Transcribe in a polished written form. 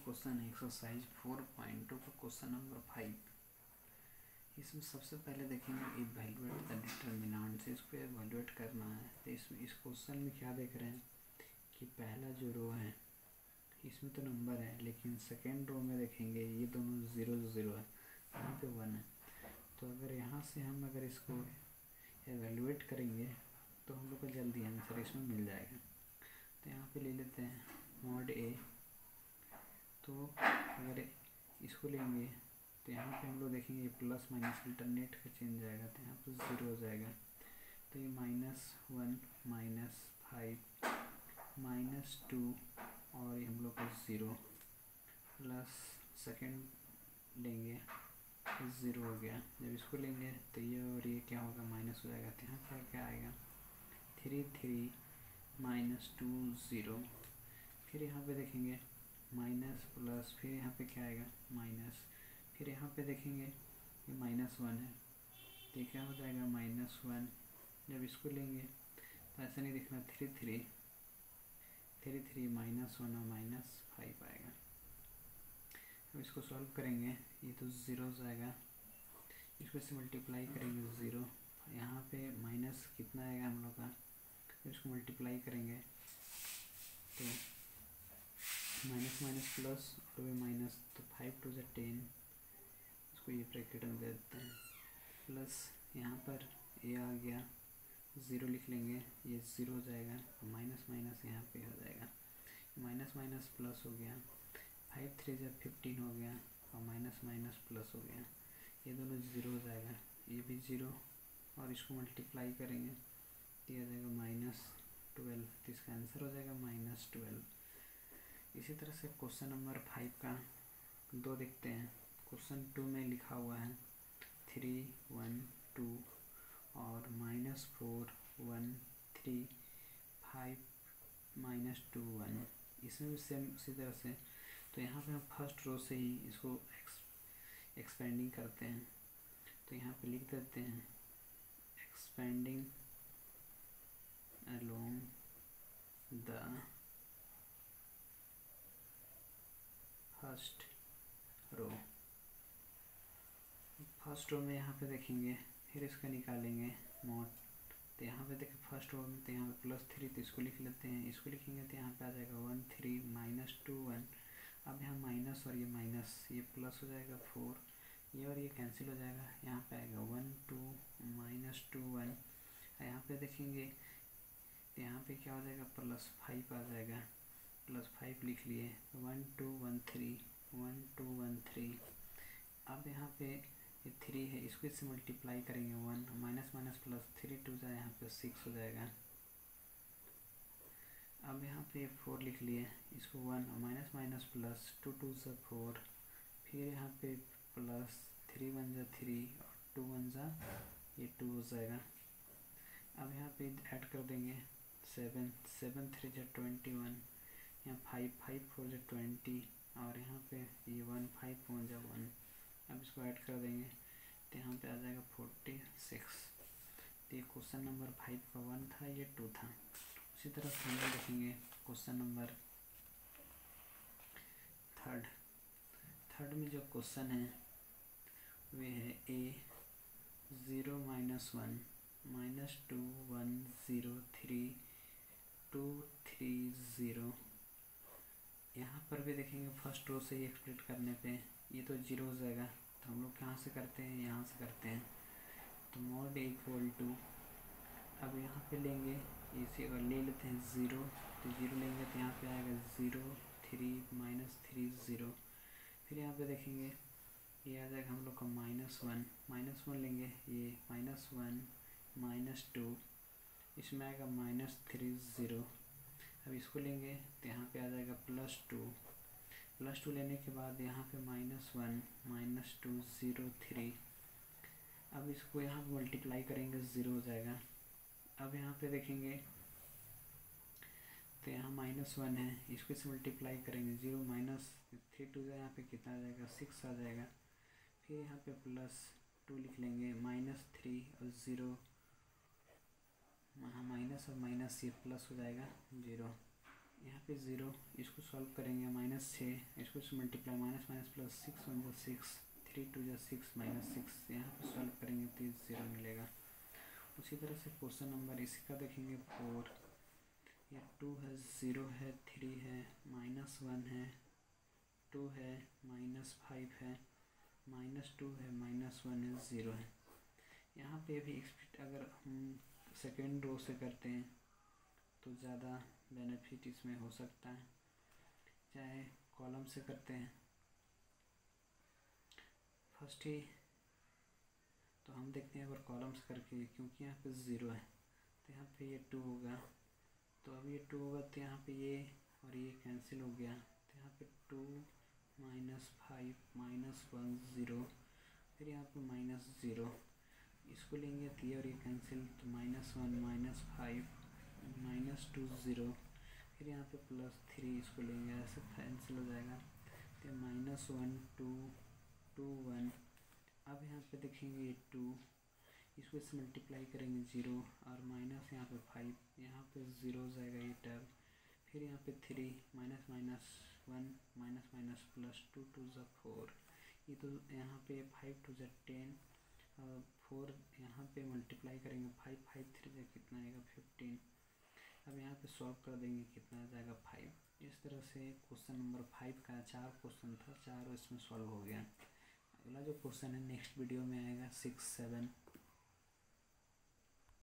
Question है exercise 4.2 का question number 5। इसमें सबसे पहले देखेंगे इवैल्यूएट द डिटर्मिनेंट से इसको इवैल्यूएट करना है। तो इसमें इस क्वेश्चन में क्या देख रहे हैं कि पहला जो रो है इसमें तो नंबर है, लेकिन सेकेंड रो में देखेंगे ये दोनों 0 0 है, यहाँ पे 1 है। तो अगर यहाँ से हम अगर इसको एवेल्यूएट करेंगे तो हम लोग को जल्दी आंसर इसमें मिल जाएगा। तो यहाँ पे ले लेते हैं मॉड ए। तो अगर इसको लेंगे तो यहाँ पे हम लोग देखेंगे प्लस माइनस अल्टरनेट का चेंज आएगा, तो यहाँ पे 0 हो जाएगा। तो ये -1 -5 -2 और ये हम लोग को 0 प्लस सेकेंड लेंगे तो 0 हो गया। जब इसको लेंगे तो ये और ये क्या होगा, माइनस हो जाएगा। तो यहाँ पर क्या आएगा 3 3 -2 0। फिर यहाँ पे देखेंगे माइनस प्लस, फिर यहाँ पे क्या आएगा माइनस, फिर यहाँ पे देखेंगे ये -1 है तो ये क्या हो जाएगा -1। जब इसको लेंगे तो ऐसा नहीं दिखना 3 3 -1 और -5 आएगा। अब इसको सॉल्व करेंगे, ये तो 0 हो जाएगा, इसको से मल्टीप्लाई करेंगे 0। यहाँ पे माइनस कितना आएगा हम लोग का, इसको मल्टीप्लाई करेंगे तो माइनस प्लस और भी माइनस, तो 5 2 × 10, इसको ये ब्रैकेट में दे देते हैं प्लस यहाँ पर ये आ गया 0 लिख लेंगे, ये 0 हो जाएगा, माइनस माइनस यहाँ पे हो जाएगा, माइनस प्लस हो गया, 5 3 × 15 हो गया और माइनस प्लस हो गया, ये दोनों 0 हो जाएगा, ये भी 0 और इसको मल्टीप्लाई करेंगे तो ये आ जाएगा -12। तो इसका आंसर हो जाएगा -12। इसी तरह से क्वेश्चन नंबर 5 का 2 देखते हैं। क्वेश्चन 2 में लिखा हुआ है 3 1 2 और -4 1 3 5 -2 1। इसमें भी सेम उसी तरह से। तो यहाँ पे हम फर्स्ट रो से ही इसको एक्सपेंडिंग करते हैं। तो यहाँ पे लिख देते हैं expanding along the first row. First row में यहाँ पे देखेंगे, फिर इसका निकालेंगे मॉड। तो यहाँ पे देखें फर्स्ट रो में, तो यहाँ पे +3, तो इसको लिख लेते हैं, इसको लिखेंगे तो यहाँ पे आ जाएगा 1 3 -2 1। अब यहाँ माइनस और ये माइनस, ये प्लस हो जाएगा 4, ये और ये कैंसिल हो जाएगा, यहाँ पे आएगा 1 2 -2 1। यहाँ पे देखेंगे तो यहाँ पे क्या हो जाएगा +5 आ जाएगा, +5 लिख लिए, 1 2 1 3 1 2 1 3। अब यहाँ पे ये 3 है, इसको इससे मल्टीप्लाई करेंगे 1 माइनस प्लस 3 2 जाए, यहाँ पे 6 हो जाएगा। अब यहाँ पे 4 लिख लिए, इसको 1 माइनस प्लस 2 2 × 4, फिर यहाँ पे प्लस 3 1 × 3 और 2 1 × ये 2 हो जाएगा। अब यहाँ पे ऐड कर देंगे 7 7 3 × 21, यहाँ 5 5 4 × 20 और यहाँ पे ये 1 5 4 × 1। अब इसको ऐड कर देंगे तो यहाँ पे आ जाएगा 46। तो ये क्वेश्चन नंबर 5 का 1 था, ये 2 था। उसी तरह से हम लोग देखेंगे क्वेश्चन नंबर 3 में जो क्वेश्चन है वे है A 0 -1 -2 1 0 3 2 3 0। यहाँ पर भी देखेंगे फर्स्ट रो से ही एक्सप्लेट करने पे ये तो 0 हो जाएगा, तो हम लोग कहाँ से करते हैं, यहाँ से करते हैं। तो मॉड A = अब यहाँ पे लेंगे इसे और ले लेते हैं 0, तो 0 लेंगे तो यहाँ पे आएगा 0 3 -3 0। फिर यहाँ पे देखेंगे ये आ जाएगा हम लोग का -1 लेंगे, ये -1 -2, इसमें आएगा -3 0। अब इसको लेंगे तो यहाँ पे आ जाएगा +2 लेने के बाद यहाँ पे -1 -2 0 3। अब इसको यहाँ पे मल्टीप्लाई करेंगे 0 हो जाएगा। अब यहाँ पे देखेंगे तो यहाँ -1 है, इसको से मल्टीप्लाई करेंगे 0 -3 2 यहाँ पे कितना आ जाएगा 6 आ जाएगा। फिर यहाँ पे +2 लिख लेंगे, -3 और 0, माइनस और माइनस ये प्लस हो जाएगा 0। यहाँ पे 0, इसको सॉल्व करेंगे -6, इसको से मल्टीप्लाई माइनस माइनस प्लस 6 1 ज़ा 6, 3 2 ज़ा 6 -6, यहाँ पे सॉल्व करेंगे तो 0 मिलेगा। उसी तरह से क्वेश्चन नंबर इसका देखेंगे 4, ये 2 है, 0 है, 3 है, -1 है, 2 है, -5 है, -2 है, -1 है, 0 है। यहाँ पे भी अगर हम सेकेंड रो से करते हैं तो ज़्यादा बेनिफिट इसमें हो सकता है, चाहे कॉलम से करते हैं फर्स्ट ही। तो हम देखते हैं अगर कॉलम से करके, क्योंकि यहाँ पे 0 है तो यहाँ पे ये 2 होगा, तो अब ये 2 होगा तो यहाँ पे ये और ये कैंसिल हो गया, तो यहाँ पे 2 -5 -1 0, फिर यहाँ पे -0, इसको लेंगे तो ये और ये कैंसिल, तो -1 -5 -2 0, फिर यहाँ पे +3, इसको लेंगे ऐसे कैंसिल हो जाएगा, तो -1 2 2 1। अब यहाँ पे देखेंगे 2, इसको इससे मल्टीप्लाई करेंगे 0 और माइनस यहाँ पे 5, यहाँ पे 0 हो जाएगा ये टर्म, फिर यहाँ पे 3 -1 -+2 2 ज़ा 4, ये तो यहाँ पे 5 2 ज़ा 10 और 4 यहाँ पे मल्टीप्लाई करेंगे 5 5 3 ज़ा कितना आएगा 15। अब यहाँ पे सॉल्व कर देंगे, कितना आ जाएगा 5। इस तरह से क्वेश्चन नंबर 5 का 4 क्वेश्चन था, 4 इसमें सॉल्व हो गया। अगला जो क्वेश्चन है नेक्स्ट वीडियो में आएगा 6 7।